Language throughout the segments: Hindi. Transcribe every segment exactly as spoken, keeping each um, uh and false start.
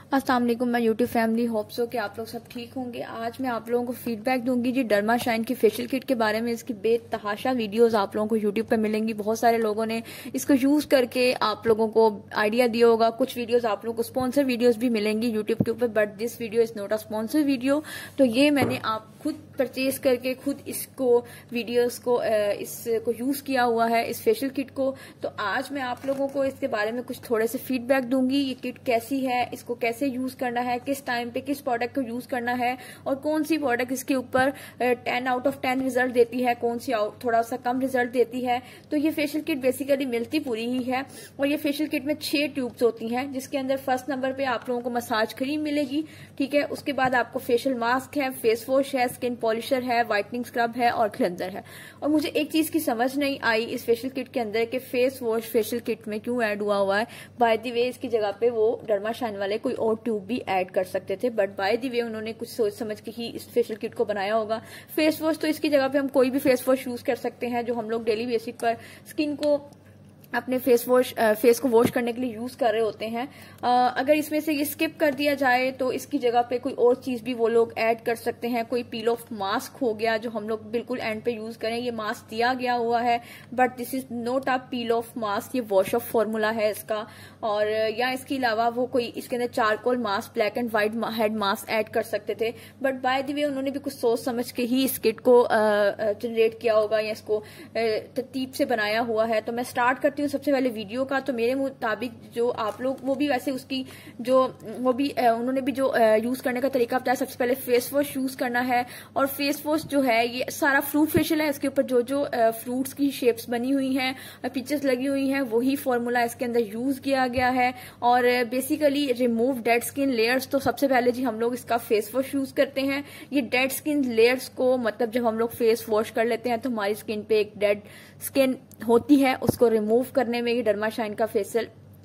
अस्सलाम वालेकुम, मैं यूट्यूब फैमिली होप सो कि आप लोग सब ठीक होंगे। आज मैं आप लोगों को फीडबैक दूंगी जी डर्मा शाइन की फेशियल किट के बारे में। इसकी बेतहाशा वीडियोस आप लोगों को यूट्यूब पे मिलेंगी। बहुत सारे लोगों ने इसको यूज करके आप लोगों को आइडिया दिया होगा। कुछ वीडियोस आप लोगों को स्पॉन्सर वीडियोस भी मिलेंगी यूट्यूब के ऊपर, but this video is not a sponsor video. तो ये मैंने आप खुद परचेज करके खुद इसको वीडियोस को इसको यूज किया हुआ है, इस फेशियल किट को। तो आज मैं आप लोगों को इसके बारे में कुछ थोड़े से फीडबैक दूंगी। ये किट कैसी है, इसको कैसे यूज करना है, किस टाइम पे किस प्रोडक्ट को यूज करना है और कौन सी प्रोडक्ट इसके ऊपर ten out of ten result देती है, कौन सी थोड़ा सा कम रिजल्ट देती है। तो ये फेशियल किट बेसिकली मिलती पूरी ही है और ये फेशियल किट में छह ट्यूब्स होती हैं, जिसके अंदर फर्स्ट नंबर पे आप लोगों को मसाज क्रीम मिलेगी, ठीक है। उसके बाद आपको फेशियल मास्क है, फेस वॉश है, स्किन पॉलिशर है, व्हाइटनिंग स्क्रब है और क्लेंजर है। और मुझे एक चीज की समझ नहीं आई इस फेशियल किट के अंदर कि फेस वॉश फेशियल किट में क्यों ऐड हुआ हुआ है। बाय द वे इसकी जगह पे वो डर्मा शाइन वाले कोई और ट्यूब भी ऐड कर सकते थे, बट बाय द वे उन्होंने कुछ सोच समझ के ही इस फेशियल किट को बनाया होगा। फेस वॉश तो इसकी जगह पे हम कोई भी फेस वॉश यूज कर सकते हैं जो हम लोग डेली बेसिक पर स्किन को अपने फेस वॉश फेस को वॉश करने के लिए यूज कर रहे होते हैं। आ, अगर इसमें से ये स्किप कर दिया जाए तो इसकी जगह पे कोई और चीज भी वो लोग ऐड कर सकते हैं। कोई पील ऑफ मास्क हो गया जो हम लोग बिल्कुल एंड पे यूज करें। ये मास्क दिया गया हुआ है but this is not a peel off mask, ये वॉश ऑफ फॉर्मूला है इसका। और या इसके अलावा वो कोई इसके अंदर charcoal mask, black and white head mask add कर सकते थे, बट बाय द वे उन्होंने भी कुछ सोच समझ के ही इस किट को जनरेट किया होगा या इसको तरतीब से बनाया हुआ है। तो मैं स्टार्ट करती हूँ सबसे पहले वीडियो का। तो मेरे मुताबिक जो आप लोग वो भी वैसे उसकी जो वो भी उन्होंने भी जो यूज करने का तरीका बताया। सबसे पहले फेस वॉश यूज करना है और फेस वॉश जो है ये सारा फ्रूट फेशियल है। इसके ऊपर जो जो फ्रूट्स की शेप्स बनी हुई हैं, पिक्चर्स लगी हुई हैं, वही फॉर्मूला इसके अंदर यूज किया गया है। और basically remove dead skin layers. तो सबसे पहले जी हम लोग इसका फेस वॉश यूज करते हैं। ये डेड स्किन लेयर्स को मतलब जब हम लोग फेस वॉश कर लेते हैं तो हमारी स्किन पे एक डेड स्किन होती है, उसको रिमूव करने में ये डर्मा शाइन का फेशियल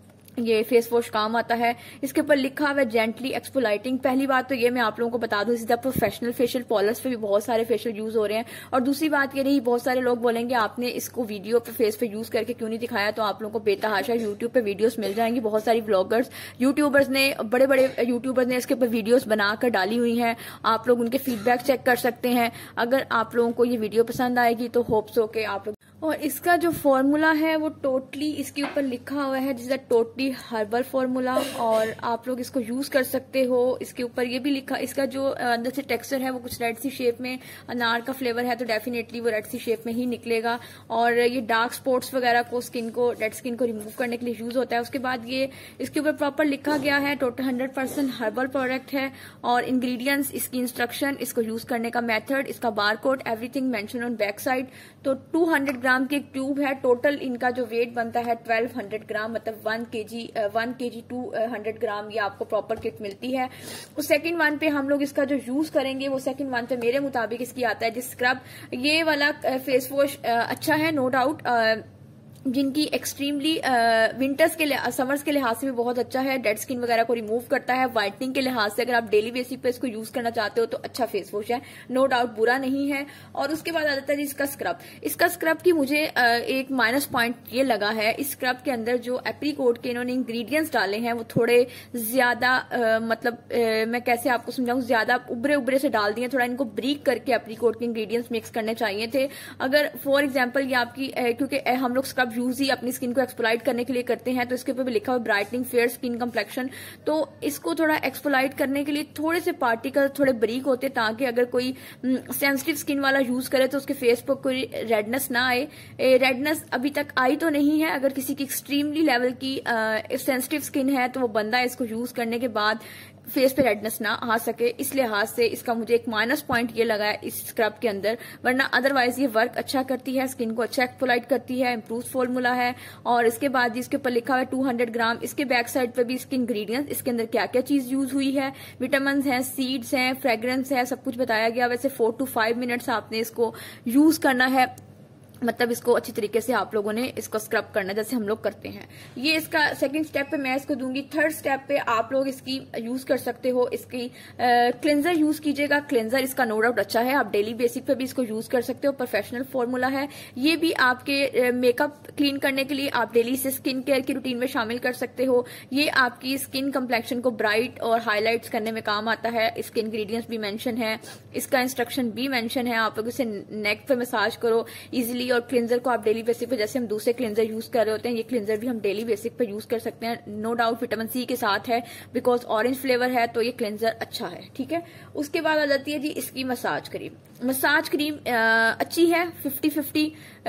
ये फेस वॉश काम आता है। इसके ऊपर लिखा हुआ है जेंटली एक्सफोलाइटिंग। पहली बात तो ये मैं आप लोगों को बता दूं, सीधा प्रोफेशनल फेशियल पॉलर्स पे भी बहुत सारे फेशियल यूज हो रहे हैं। और दूसरी बात ये रही, बहुत सारे लोग बोलेंगे आपने इसको वीडियो पे फेस पे यूज करके क्यों नहीं दिखाया। तो आप लोगों को बेतहाशा यूट्यूब पे वीडियोस मिल जाएंगी। बहुत सारी ब्लॉगर्स यूट्यूबर्स ने बड़े बड़े यूट्यूबर्स ने इसके ऊपर वीडियोस बनाकर डाली हुई हैं। आप लोग उनके फीडबैक चेक कर सकते हैं। अगर आप लोगों को ये वीडियो पसंद आएगी तो होप्स हो के आप लोग। और इसका जो फॉर्मूला है वो टोटली इसके ऊपर लिखा हुआ है जिसका टोटली हर्बल फॉर्मूला, और आप लोग इसको यूज कर सकते हो। इसके ऊपर ये भी लिखा, इसका जो अंदर से टेक्सचर है वो कुछ रेड सी शेप में, अनार का फ्लेवर है तो डेफिनेटली वो रेड सी शेप में ही निकलेगा। और ये डार्क स्पॉट्स वगैरह को स्किन को डेड स्किन को रिमूव करने के लिए यूज होता है। उसके बाद ये इसके ऊपर प्रॉपर लिखा गया है total hundred percent herbal product है। और इंग्रेडिएंट्स, इसकी इंस्ट्रक्शन, इसको यूज करने का मेथड, इसका barcode, everything mention on back side. तो टू हंड्रेड ग्राम की एक ट्यूब है। टोटल इनका जो वेट बनता है ट्वेल्व हंड्रेड ग्राम, मतलब वन के जी वन के जी टू हंड्रेड ग्राम ये आपको प्रॉपर किट मिलती है। उस सेकंड वन पे हम लोग इसका जो यूज करेंगे वो सेकंड वन पे मेरे मुताबिक इसकी आता है जिस स्क्रब। ये वाला फेस वॉश अच्छा है नो डाउट, जिनकी एक्सट्रीमली विंटर्स के लिए समर्स के लिहाज से भी बहुत अच्छा है। डेड स्किन वगैरह को रिमूव करता है। व्हाइटनिंग के लिहाज से अगर आप डेली बेसिस पे इसको यूज करना चाहते हो तो अच्छा फेस वॉश है, नो डाउट बुरा नहीं है। और उसके बाद आ जाता है इसका स्क्रब। इसका स्क्रब की मुझे एक माइनस पॉइंट ये लगा है, इस स्क्रब के अंदर जो एप्रीकोट के इन्होंने इंग्रेडिएंट्स डाले हैं वो थोड़े ज्यादा मतलब आ, मैं कैसे आपको समझाऊं, ज्यादा उबरे उबरे से डाल दिए। थोड़ा इनको ब्रीक करके एप्रीकोट के इंग्रेडिएंट्स मिक्स करने चाहिए थे। अगर फॉर एग्जाम्पल ये आपकी क्योंकि हम लोग स्क्रब यूज ही अपनी स्किन को एक्सपोलाइट करने के लिए करते हैं, तो इसके ऊपर भी लिखा हुआ ब्राइटनिंग फेयर स्किन कंप्लेक्शन। तो इसको थोड़ा एक्सपोलाइट करने के लिए थोड़े से पार्टिकल थोड़े बारीक होते ताकि अगर कोई सेंसिटिव स्किन वाला यूज करे तो उसके फेस पर कोई रेडनेस ना आए। रेडनेस अभी तक आई तो नहीं है। अगर किसी की एक्सट्रीमली लेवल की सेंसिटिव स्किन है तो वो बंदा इसको यूज करने के बाद फेस पे रेडनेस ना आ सके, इस लिहाज से इसका मुझे एक माइनस पॉइंट ये लगा है इस स्क्रब के अंदर। वरना अदरवाइज ये वर्क अच्छा करती है, स्किन को अच्छा एक्सफोलाइट करती है, इम्प्रूव फॉर्मूला है। और इसके बाद इसके ऊपर लिखा हुआ है टू हंड्रेड ग्राम। इसके बैक साइड पे भी इसके इंग्रेडिएंट्स, इसके अंदर क्या क्या चीज यूज हुई है, विटामिन है, सीड्स हैं, फ्रेग्रेंस है, सब कुछ बताया गया। वैसे फोर टू फाइव मिनट्स आपने इसको यूज करना है। मतलब इसको अच्छी तरीके से आप लोगों ने इसको स्क्रब करना है जैसे हम लोग करते हैं। ये इसका सेकंड स्टेप पे मैं इसको दूंगी। थर्ड स्टेप पे आप लोग इसकी यूज कर सकते हो, इसकी क्लेंजर यूज कीजिएगा। क्लेंजर इसका नो डाउट अच्छा है, आप डेली बेसिक पे भी इसको यूज कर सकते हो। प्रोफेशनल फॉर्मूला है, ये भी आपके मेकअप क्लीन करने के लिए आप डेली इसे स्किन केयर की रूटीन में शामिल कर सकते हो। ये आपकी स्किन कम्प्लेक्शन को ब्राइट और हाईलाइट्स करने में काम आता है। इसके इंग्रेडिएंट्स भी मेंशन है, इसका इंस्ट्रक्शन भी मेंशन है। आप लोग इसे नेक पे मसाज करो इजीली। और क्लेंजर को आप डेली बेसिक पे, जैसे हम दूसरे क्लेंजर यूज कर रहे होते हैं, ये क्लेंजर भी हम डेली बेसिक पे यूज कर सकते हैं। नो डाउट विटामिन सी के साथ है, बिकॉज ऑरेंज फ्लेवर है, तो ये क्लेंजर अच्छा है। ठीक है, उसके बाद आ जाती है जी इसकी मसाज क्रीम। मसाज क्रीम अच्छी है, फिफ्टी फिफ्टी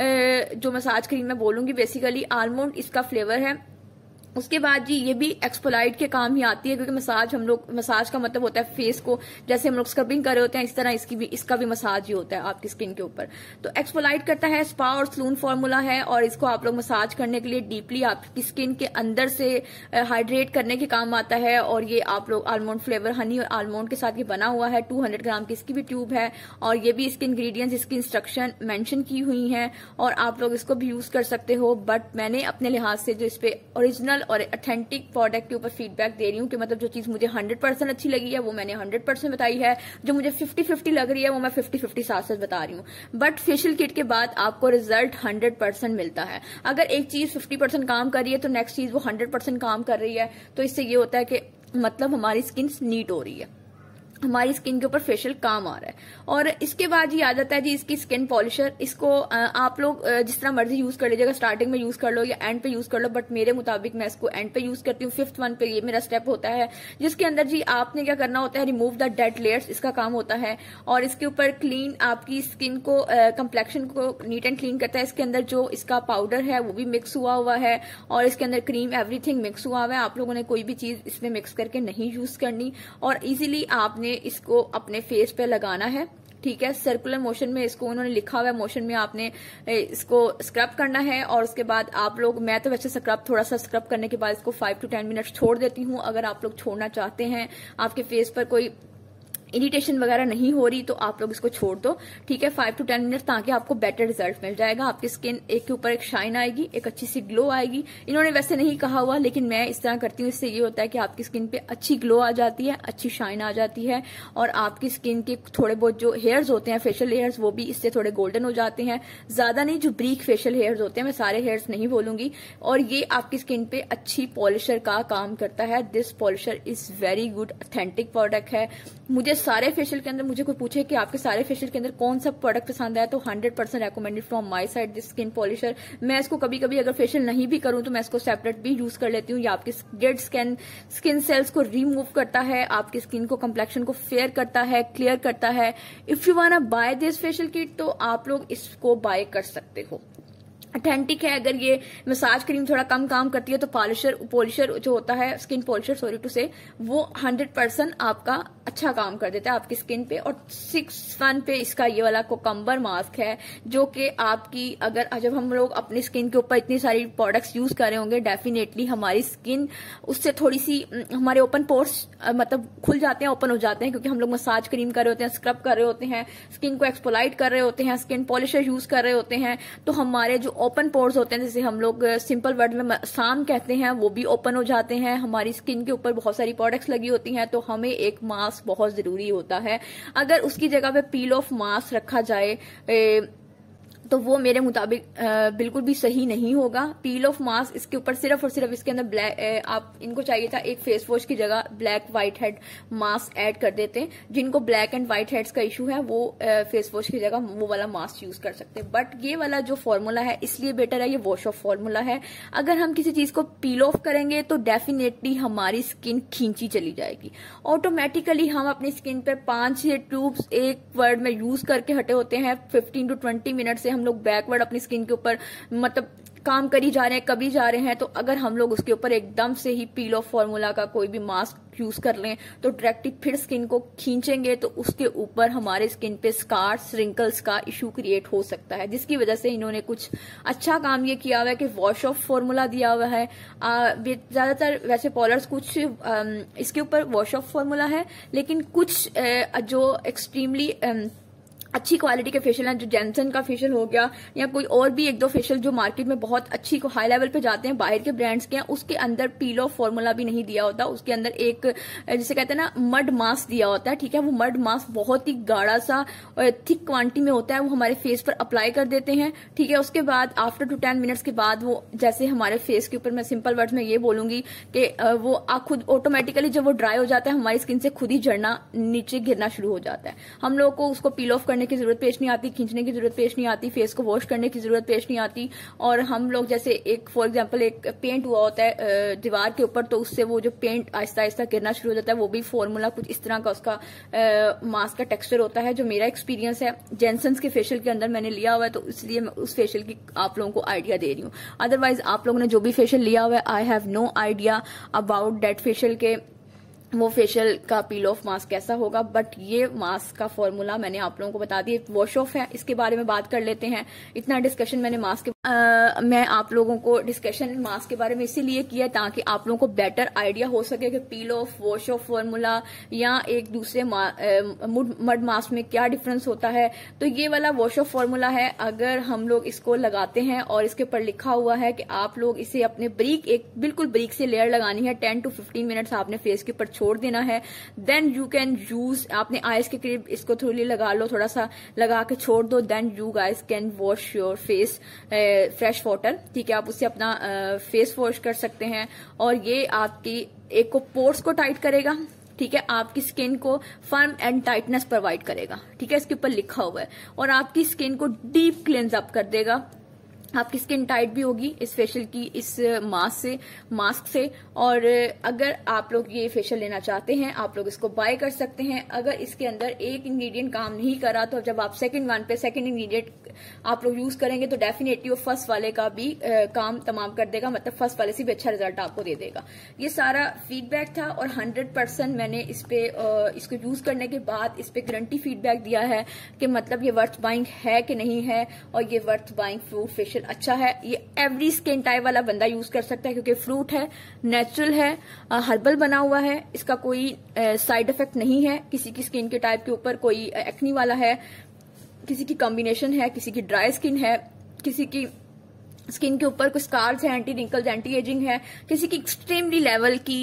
जो मसाज क्रीम मैं बोलूंगी बेसिकली आलमंड इसका फ्लेवर है। उसके बाद जी ये भी एक्सपोलाइट के काम ही आती है, क्योंकि मसाज हम लोग, मसाज का मतलब होता है फेस को, जैसे हम लोग स्क्रबिंग कर रहे होते हैं इस तरह इसकी भी, इसका भी मसाज ही होता है आपकी स्किन के ऊपर। तो एक्सपोलाइट करता है, स्पा और सलून फॉर्मूला है, और इसको आप लोग मसाज करने के लिए डीपली आपकी स्किन के अंदर से हाइड्रेट करने के काम आता है। और ये आप लोग आलमंड फ्लेवर हनी और आलमंड के साथ ये बना हुआ है। टू हंड्रेड ग्राम की इसकी भी ट्यूब है, और ये भी इसके इंग्रेडिएंट्स, इसकी इंस्ट्रक्शन मेंशन की हुई है, और आप लोग इसको भी यूज कर सकते हो। बट मैंने अपने लिहाज से जो इस पे ओरिजिनल और ऑथेंटिक प्रोडक्ट के ऊपर फीडबैक दे रही हूँ कि मतलब जो चीज मुझे हंड्रेड परसेंट अच्छी लगी है वो मैंने हंड्रेड परसेंट बताई है, जो मुझे फिफ्टी फिफ्टी लग रही है वो मैं फिफ्टी फिफ्टी साथ साथ बता रही हूँ। बट फेशियल किट के बाद आपको रिजल्ट हंड्रेड परसेंट मिलता है। अगर एक चीज फिफ्टी परसेंट काम कर रही है तो नेक्स्ट चीज वो हंड्रेड परसेंट काम कर रही है, तो इससे ये होता है कि मतलब हमारी स्किन नीट हो रही है, हमारी स्किन के ऊपर फेशियल काम आ रहा है। और इसके बाद ये आ जाता है जी इसकी स्किन पॉलिशर। इसको आप लोग जिस तरह मर्जी यूज कर लीजिएगा, स्टार्टिंग में यूज कर लो या एंड पे यूज कर लो, बट मेरे मुताबिक मैं इसको एंड पे यूज करती हूँ। फिफ्थ वन पे ये मेरा स्टेप होता है, जिसके अंदर जी आपने क्या करना होता है, रिमूव द डेड लेयर्स, इसका काम होता है। और इसके ऊपर क्लीन आपकी स्किन को, कम्प्लेक्शन को नीट एंड क्लीन करता है। इसके अंदर जो इसका पाउडर है वो भी मिक्स हुआ हुआ है, और इसके अंदर क्रीम एवरीथिंग मिक्स हुआ हुआ है। आप लोगों ने कोई भी चीज इसमें मिक्स करके नहीं यूज करनी, और इजीली आपने इसको अपने फेस पे लगाना है। ठीक है, सर्कुलर मोशन में इसको उन्होंने लिखा हुआ है, मोशन में आपने इसको स्क्रब करना है। और उसके बाद आप लोग, मैं तो वैसे स्क्रब थोड़ा सा स्क्रब करने के बाद इसको फाइव टू टेन मिनट छोड़ देती हूँ। अगर आप लोग छोड़ना चाहते हैं, आपके फेस पर कोई इरिटेशन वगैरह नहीं हो रही, तो आप लोग इसको छोड़ दो। ठीक है, फाइव टू टेन मिनट, ताकि आपको बेटर रिजल्ट मिल जाएगा। आपकी स्किन एक के ऊपर एक शाइन आएगी, एक अच्छी सी ग्लो आएगी। इन्होंने वैसे नहीं कहा हुआ, लेकिन मैं इस तरह करती हूँ। इससे ये होता है कि आपकी स्किन पे अच्छी ग्लो आ जाती है, अच्छी शाइन आ जाती है, और आपकी स्किन के थोड़े बहुत जो हेयर्स होते हैं, फेशियल हेयर्स, वो भी इससे थोड़े गोल्डन हो जाते हैं। ज्यादा नहीं, जो ब्रीक फेशियल हेयर्स होते हैं, मैं सारे हेयर्स नहीं बोलूंगी। और ये आपकी स्किन पे अच्छी पॉलिशर का काम करता है। This polisher is very good, authentic product है। मुझे सारे फेशियल के अंदर, मुझे कोई पूछे कि आपके सारे फेशियल के अंदर कौन सा प्रोडक्ट पसंद आया, तो hundred percent recommended from my side this skin polisher. मैं इसको कभी कभी अगर फेशियल नहीं भी करूं तो मैं इसको सेपरेट भी यूज कर लेती हूँ। ये आपके डेड स्किन स्किन सेल्स को रिमूव करता है, आपकी स्किन को, कम्प्लेक्शन को फेयर करता है, क्लियर करता है। If you want buy this facial kit, तो आप लोग इसको बाय कर सकते हो। ऑथेंटिक है। अगर ये मसाज क्रीम थोड़ा कम काम करती है, तो पॉलिशर पॉलिशर जो होता है, स्किन पॉलिशर सॉरी टू से, वो हंड्रेड परसेंट आपका अच्छा काम कर देता है आपकी स्किन पे। और सिक्स वन पे इसका ये वाला कोकम्बर मास्क है, जो कि आपकी, अगर जब हम लोग अपनी स्किन के ऊपर इतनी सारी प्रोडक्ट्स यूज कर रहे होंगे, डेफिनेटली हमारी स्किन उससे थोड़ी सी, हमारे ओपन पोर्स मतलब खुल जाते हैं, ओपन हो जाते हैं, क्योंकि हम लोग मसाज क्रीम कर रहे होते हैं, स्क्रब कर रहे होते हैं, स्किन को एक्सपोलाइट कर रहे होते हैं, स्किन पॉलिशर यूज कर रहे होते हैं। तो हमारे जो ओपन पोर्स होते हैं, जैसे हम लोग सिंपल वर्ड में साम कहते हैं, वो भी ओपन हो जाते हैं। हमारी स्किन के ऊपर बहुत सारी प्रोडक्ट्स लगी होती हैं, तो हमें एक मास्क बहुत जरूरी होता है। अगर उसकी जगह पे पील ऑफ मास्क रखा जाए ए, तो वो मेरे मुताबिक बिल्कुल भी सही नहीं होगा। पील ऑफ मास्क इसके ऊपर सिर्फ और सिर्फ इसके अंदर ब्लैक, आप इनको चाहिए था एक फेस वॉश की जगह black white head mask add कर देते हैं। जिनको ब्लैक एंड व्हाइट हेड्स का इशू है, वो फेस वॉश की जगह वो वाला मास्क यूज कर सकते हैं। बट ये वाला जो फॉर्मूला है इसलिए बेटर है, ये वॉश ऑफ फॉर्मूला है। अगर हम किसी चीज को पील ऑफ करेंगे तो डेफिनेटली हमारी स्किन खींची चली जाएगी। ऑटोमेटिकली हम अपनी स्किन पे पांच छह ट्यूब्स एक वर्ड में यूज करके हटे होते हैं। फिफ्टीन टू ट्वेंटी मिनट से हम लोग बैकवर्ड अपनी स्किन के ऊपर मतलब काम करी जा रहे हैं, कभी जा रहे हैं। तो अगर हम लोग उसके ऊपर एकदम से ही पील ऑफ फॉर्मूला का कोई भी मास्क यूज कर लें, तो डायरेक्टली फिर स्किन को खींचेंगे, तो उसके ऊपर हमारे स्किन पे स्कार्स, रिंकल्स का इशू क्रिएट हो सकता है। जिसकी वजह से इन्होंने कुछ अच्छा काम ये किया हुआ है कि वॉश ऑफ फॉर्मूला दिया हुआ है। ज्यादातर वैसे पॉलर्स कुछ आ, इसके ऊपर वॉश ऑफ फॉर्मूला है, लेकिन कुछ आ, जो एक्सट्रीमली अच्छी क्वालिटी के फेशियल हैं, जो जेंसन का फेशियल हो गया या कोई और भी एक दो फेशियल जो मार्केट में बहुत अच्छी को हाई लेवल पे जाते हैं बाहर के ब्रांड्स के हैं, उसके अंदर पील ऑफ फॉर्मूला भी नहीं दिया होता, उसके अंदर एक जिसे कहते हैं ना मड मास्क दिया होता है, ठीक है। वो मड मास्क बहुत ही गाढ़ा सा और थिक क्वांटिटी में होता है, वो हमारे फेस पर अप्लाई कर देते हैं, ठीक है। उसके बाद आफ्टर टू टेन मिनट्स के बाद वो जैसे हमारे फेस के ऊपर, मैं सिंपल वर्ड्स में ये बोलूंगी कि वो खुद ऑटोमेटिकली जब वो ड्राई हो जाता है हमारी स्किन से खुद ही झड़ना नीचे गिरना शुरू हो जाता है। हम लोग को उसको पील ऑफ करने की जरूरत पेश नहीं आती, खींचने की जरूरत पेश नहीं आती, फेस को वॉश करने की जरूरत पेश नहीं आती। और हम लोग जैसे एक फॉर एग्जांपल एक पेंट हुआ होता है दीवार के ऊपर, तो उससे वो जो पेंट आहिस्ता आहिस्ता गिरना शुरू हो जाता है, वो भी फॉर्मूला कुछ इस तरह का उसका मास्क का टेक्सचर होता है, जो मेरा एक्सपीरियंस है जेंसन्स के फेशियल के अंदर मैंने लिया हुआ है, तो इसलिए मैं उस फेशियल की आप लोगों को आइडिया दे रही हूँ। अदरवाइज आप लोगों ने जो भी फेशियल लिया हुआ है, I have no idea about that facial के वो फेशियल का पील ऑफ मास्क कैसा होगा, बट ये मास्क का फॉर्मूला मैंने आप लोगों को बता दिया। वॉश ऑफ है, इसके बारे में बात कर लेते हैं। इतना डिस्कशन मैंने मास्क के आ, मैं आप लोगों को डिस्कशन मास्क के बारे में इसीलिए किया ताकि आप लोगों को बेटर आइडिया हो सके कि peel off, wash off formula या एक दूसरे मड मास्क में क्या डिफरेंस होता है। तो ये वाला वॉश ऑफ फॉर्मूला है, अगर हम लोग इसको लगाते हैं और इसके ऊपर लिखा हुआ है कि आप लोग इसे अपने ब्रीक, एक बिल्कुल ब्रीक से लेयर लगानी है, टेन टू फिफ्टीन मिनट्स आपने फेस के ऊपर छोड़ देना है, देन यू कैन यूज, आपने आईज के करीब इसको थोड़ी लगा लो, थोड़ा सा लगा के छोड़ दो, then you guys can wash your face fresh water, ठीक है। आप उससे अपना फेस वॉश कर सकते हैं और ये आपकी एक को पोर्स को टाइट करेगा, ठीक है, आपकी स्किन को फर्म एंड टाइटनेस प्रोवाइड करेगा, ठीक है, इसके ऊपर लिखा हुआ है, और आपकी स्किन को डीप क्लींस अप कर देगा। आपकी स्किन टाइट भी होगी इस फेशियल की, इस मास्क से मास्क से और अगर आप लोग ये फेशियल लेना चाहते हैं आप लोग इसको बाय कर सकते हैं। अगर इसके अंदर एक इंग्रेडिएंट काम नहीं करा तो जब आप सेकंड वन पे सेकंड इंग्रेडिएंट आप लोग यूज करेंगे तो डेफिनेटली वो फर्स्ट वाले का भी आ, काम तमाम कर देगा, मतलब फर्स्ट वाले से भी अच्छा रिजल्ट आपको दे देगा। ये सारा फीडबैक था और हंड्रेड परसेंट मैंने इस पे आ, इसको यूज करने के बाद इस पे गारंटी फीडबैक दिया है कि मतलब ये वर्थ बाइंग है कि नहीं है, और ये वर्थ बाइंग फ्रूट फेशियल अच्छा है। ये एवरी स्किन टाइप वाला बंदा यूज कर सकता है क्योंकि फ्रूट है, नेचुरल है, हर्बल बना हुआ है, इसका कोई साइड इफेक्ट नहीं है किसी की स्किन के टाइप के ऊपर। कोई एक्नी वाला है, किसी की कॉम्बिनेशन है, किसी की ड्राई स्किन है, किसी की स्किन के ऊपर कुछ स्कार्स है, एंटी रिंकल्स, एंटी एजिंग है, किसी की एक्सट्रीमली लेवल की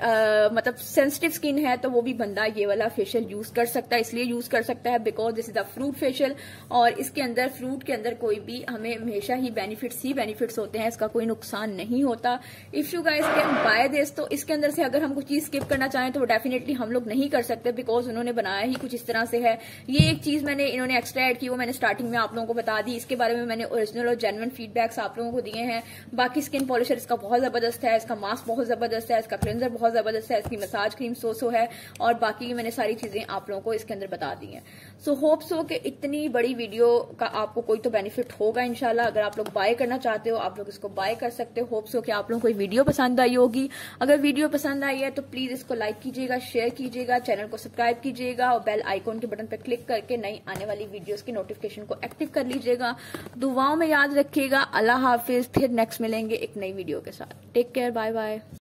आ, मतलब सेंसिटिव स्किन है, तो वो भी बंदा ये वाला फेशियल यूज कर सकता है। इसलिए यूज कर सकता है because this is a fruit facial और इसके अंदर फ्रूट के अंदर कोई भी हमें हमेशा ही बेनिफिट्स ही बेनिफिट्स होते हैं, इसका कोई नुकसान नहीं होता। If you guys can buy this, तो इसके अंदर से अगर हम कुछ चीज स्किप करना चाहें तो वो डेफिनेटली हम लोग नहीं कर सकते बिकॉज उन्होंने बनाया ही कुछ इस तरह से है। ये एक चीज मैंने इन्होंने एक्स्ट्रा ऐड की, वो मैंने स्टार्टिंग में आप लोगों को बता दी। इसके बारे में मैंने ओरिजिनल और जेन्युइन फीडबैक्स आप लोगों को दिए हैं। बाकी स्किन पॉलिशर इसका बहुत जबरदस्त है, इसका मास्क बहुत जबरदस्त है, इसका क्लेंजर बहुत जबरदस्त है, इसकी मसाज क्रीम सो सो है और बाकी मैंने सारी चीजें आप लोगों को इसके अंदर बता दी हैं। सो होप सो कि इतनी बड़ी वीडियो का आपको कोई तो बेनिफिट होगा इंशाल्लाह। अगर आप लोग बाय करना चाहते हो आप लोग इसको बाय कर सकते हो। होप सो कि आप लोगों को वीडियो पसंद आई होगी। अगर वीडियो पसंद आई है तो प्लीज इसको लाइक कीजिएगा, शेयर कीजिएगा, चैनल को सब्सक्राइब कीजिएगा और बेल आइकॉन के बटन पर क्लिक करके नई आने वाली वीडियोस की नोटिफिकेशन को एक्टिव कर लीजिएगा। दुआओं में याद रखिएगा। अल्लाह हाफिज, फिर नेक्स्ट मिलेंगे एक नई वीडियो के साथ। Take care, bye bye.